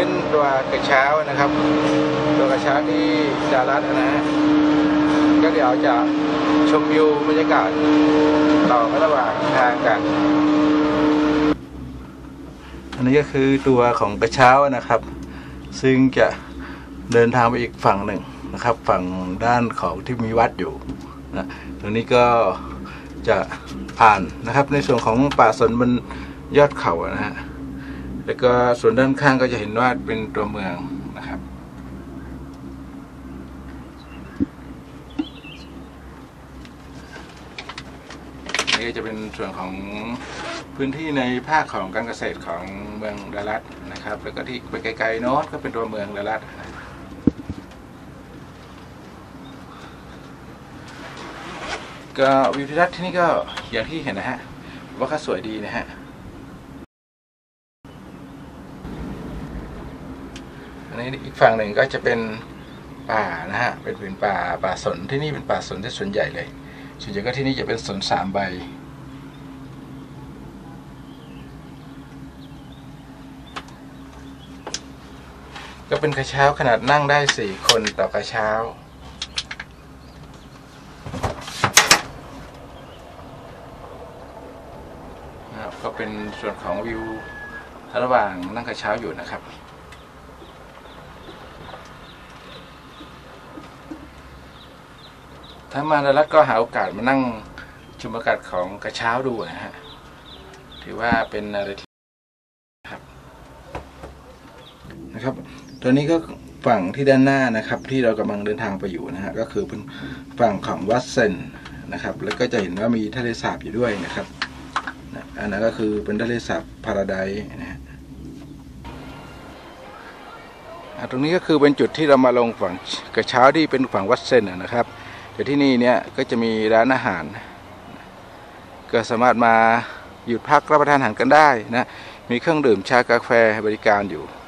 ขึ้นตัวกระเช้านะครับตัวกระเช้าที่ดารัสนะฮะก็เดี๋ยวจะชมวิวบรรยากาศต่อระหว่างทางกันอันนี้ก็คือตัวของกระเช้านะครับซึ่งจะเดินทางไปอีกฝั่งหนึ่งนะครับฝั่งด้านของที่มีวัดอยู่นะตรงนี้ก็จะผ่านนะครับในส่วนของป่าสนบนยอดเขานะฮะแล้วก็ส่วนด้านข้างก็จะเห็นว่าเป็นตัวเมืองนะครับนี่ก็จะเป็นส่วนของพื้นที่ในภาคของการเกษตรของเมืองดารัสนะครับแล้วก็ที่ไปไกลๆโน้นก็เป็นตัวเมืองดารัสก็วิวทิวทัศน์ที่นี่ก็อย่างที่เห็นนะฮะว่าก็สวยดีนะฮะอันนี้อีกฝั่งหนึ่งก็จะเป็นป่านะฮะเป็นผืนป่าสนที่นี่เป็นป่าสนที่ส่วนใหญ่เลยส่วนใหญ่ก็ที่นี่จะเป็นสน3 ใบก็เป็นกระเช้าขนาดนั่งได้4 คนต่อกระเช้าก็เป็นส่วนของวิวระหว่างนั่งกระเช้าอยู่นะครับถ้ามาดารัสก็หาโอกาสมานั่งชมอากาศของกระเช้าดูนะฮะถือว่าเป็นอะไรที่นะครับตอนนี้ก็ฝั่งที่ด้านหน้านะครับที่เรากำลังเดินทางไปอยู่นะฮะก็คือเป็นฝั่งของวัดเซนนะครับแล้วก็จะเห็นว่ามีทะเลสาบอยู่ด้วยนะครับอันนั้นก็คือเป็นทะเลสาบพาราไดซ์นะฮะตรงนี้ก็คือเป็นจุดที่เรามาลงฝั่งกระเช้าที่เป็นฝั่งวัดเซนนะครับแต่ที่นี่เนี่ยก็จะมีร้านอาหารก็สามารถมาหยุดพักรับประทานอาหารกันได้นะมีเครื่องดื่มชากาแฟบริการอยู่